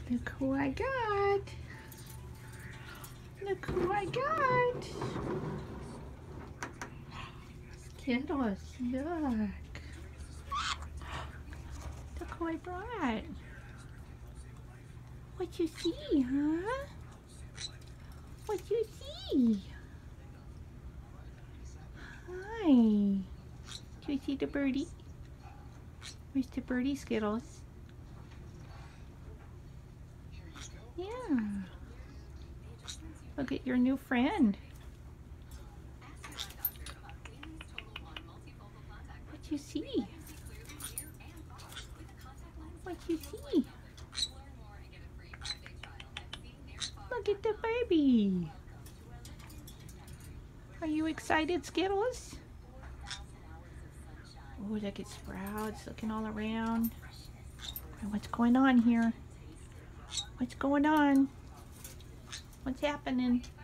Look who I got. Look who I got. Skittles, look. Look who I brought. What you see, huh? What you see? Hi. Do you see the birdie? Where's the birdie, Skittles? Yeah. Look at your new friend. What you see? What you see? Look at the baby. Are you excited, Skittles? Oh, look at Sprouts looking all around. What's going on here? What's going on? What's happening?